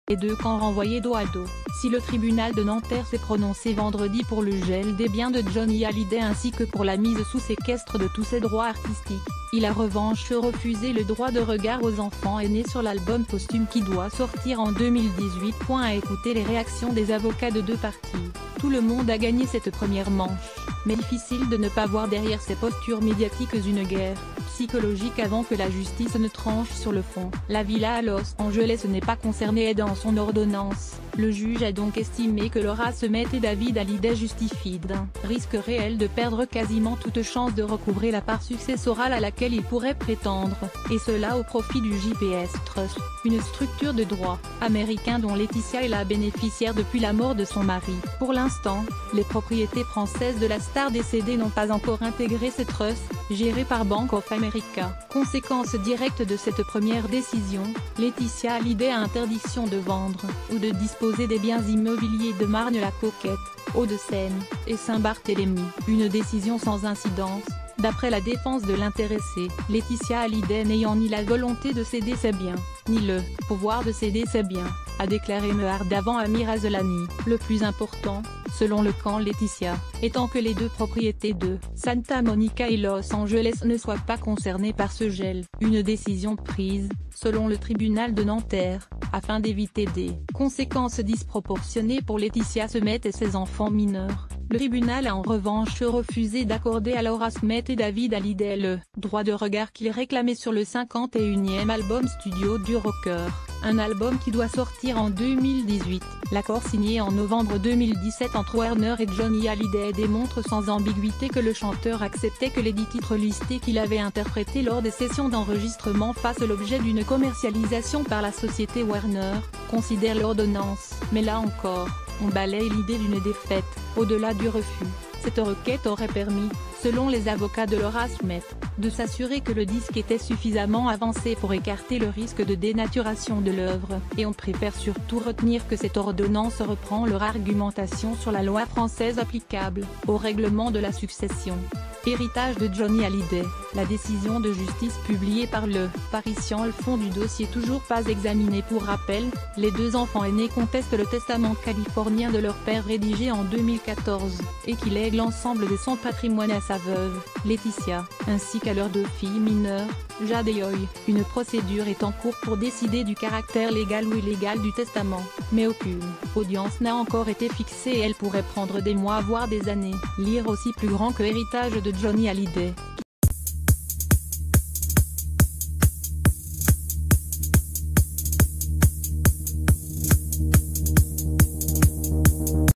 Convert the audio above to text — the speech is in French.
Les deux camps renvoyés dos à dos. Si le tribunal de Nanterre s'est prononcé vendredi pour le gel des biens de Johnny Hallyday ainsi que pour la mise sous séquestre de tous ses droits artistiques, il a en revanche refusé le droit de regard aux enfants aînés sur l'album posthume qui doit sortir en 2018. À écouter les réactions des avocats de deux parties. Tout le monde a gagné cette première manche, mais difficile de ne pas voir derrière ces postures médiatiques une guerre psychologique avant que la justice ne tranche sur le fond. La villa à Los Angeles n'est pas concernée dans son ordonnance. Le juge a donc estimé que Laura Smet et David Hallyday justifient d'un risque réel de perdre quasiment toute chance de recouvrer la part successorale à laquelle ils pourraient prétendre, et cela au profit du JPS Trust, une structure de droit américain dont Laetitia est la bénéficiaire depuis la mort de son mari. Pour l'instant, les propriétés françaises de la star décédée n'ont pas encore intégré ces trusts, gérés par Bank of America. Conséquence directe de cette première décision, Laetitia Hallyday a interdiction de vendre ou de disposer des biens immobiliers de Marne-la-Coquette, Hauts-de-Seine et Saint-Barthélemy. Une décision sans incidence, d'après la défense de l'intéressé, Laetitia Hallyday n'ayant ni la volonté de céder ses biens, ni le pouvoir de céder ses biens, a déclaré Mehar avant Amir Azolani. Le plus important, selon le camp Laetitia, étant que les deux propriétés de Santa Monica et Los Angeles ne soient pas concernées par ce gel, une décision prise, selon le tribunal de Nanterre, afin d'éviter des conséquences disproportionnées pour Laetitia Smet et ses enfants mineurs. Le tribunal a en revanche refusé d'accorder à Laura Smet et David Hallyday le droit de regard qu'ils réclamaient sur le 51e album studio du rocker, un album qui doit sortir en 2018. L'accord signé en novembre 2017 entre Warner et Johnny Hallyday démontre sans ambiguïté que le chanteur acceptait que les 10 titres listés qu'il avait interprétés lors des sessions d'enregistrement fassent l'objet d'une commercialisation par la société Warner, considère l'ordonnance. Mais là encore, on balaye l'idée d'une défaite. Au-delà du refus, cette requête aurait permis, selon les avocats de Laura Smet, de s'assurer que le disque était suffisamment avancé pour écarter le risque de dénaturation de l'œuvre, et on préfère surtout retenir que cette ordonnance reprend leur argumentation sur la loi française applicable au règlement de la succession. Héritage de Johnny Hallyday. La décision de justice publiée par le Parisien. Le fond du dossier toujours pas examiné. Pour rappel, les deux enfants aînés contestent le testament californien de leur père rédigé en 2014, et qui lègue l'ensemble de son patrimoine à sa veuve, Laetitia, ainsi qu'à leurs deux filles mineures, Jade et Joy. Une procédure est en cours pour décider du caractère légal ou illégal du testament, mais aucune audience n'a encore été fixée et elle pourrait prendre des mois voire des années. Lire aussi plus grand que Héritage de Johnny Hallyday.